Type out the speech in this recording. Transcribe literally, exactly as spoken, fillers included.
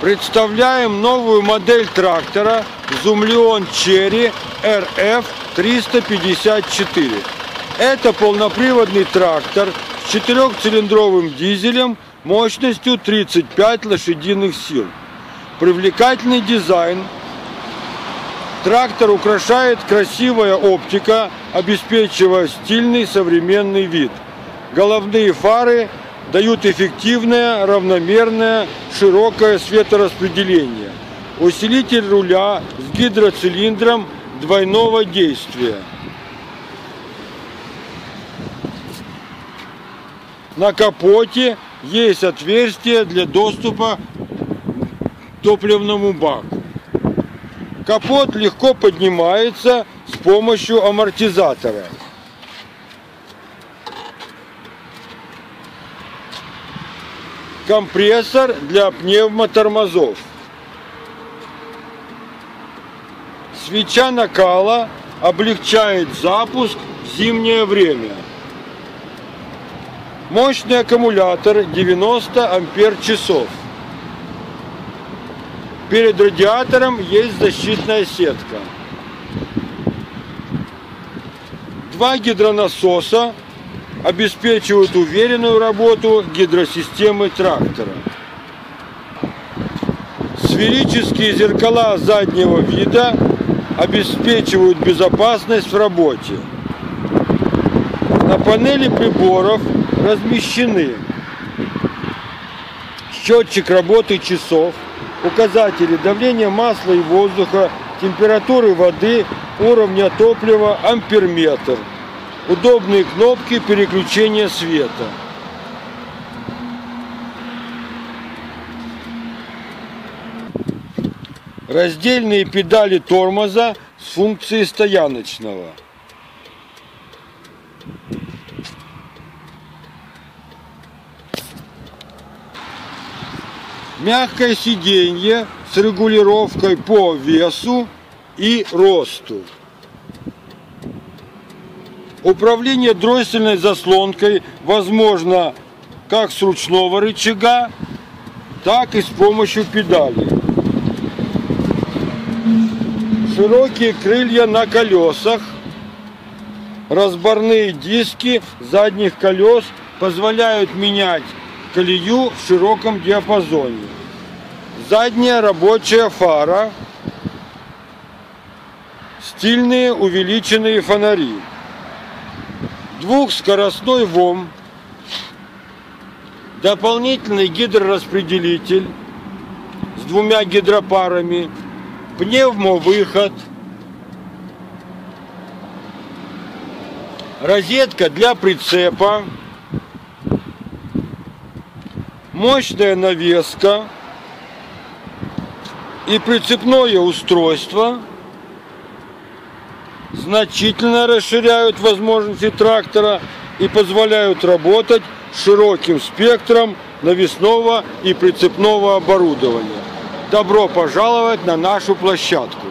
Представляем новую модель трактора Zoomlion Cherry эр эф триста пятьдесят четыре. Это полноприводный трактор с четырехцилиндровым дизелем мощностью тридцать пять лошадиных сил. Привлекательный дизайн. Трактор украшает красивая оптика, обеспечивая стильный современный вид. Головные фары дают эффективное, равномерное, широкое светораспределение. Усилитель руля с гидроцилиндром двойного действия. На капоте есть отверстие для доступа к топливному баку. Капот легко поднимается с помощью амортизатора. Компрессор для пневмотормозов. Свеча накала облегчает запуск в зимнее время. Мощный аккумулятор девяносто ампер-часов. Перед радиатором есть защитная сетка. Два гидронасоса обеспечивают уверенную работу гидросистемы трактора. Сферические зеркала заднего вида обеспечивают безопасность в работе. На панели приборов размещены счетчик работы часов, указатели давления масла и воздуха, температуры воды, уровня топлива, амперметр. Удобные кнопки переключения света. Раздельные педали тормоза с функцией стояночного. Мягкое сиденье с регулировкой по весу и росту. Управление дроссельной заслонкой возможно как с ручного рычага, так и с помощью педалей. Широкие крылья на колесах. Разборные диски задних колес позволяют менять колею в широком диапазоне. Задняя рабочая фара. Стильные увеличенные фонари. Двухскоростной ВОМ. Дополнительный гидрораспределитель с двумя гидропарами. Пневмовыход. Розетка для прицепа. Мощная навеска и прицепное устройство значительно расширяют возможности трактора и позволяют работать широким спектром навесного и прицепного оборудования. Добро пожаловать на нашу площадку!